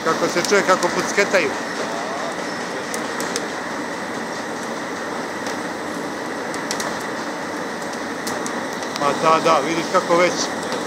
Kako se čuje, kako pucketaju. Ma da, vidiš kako već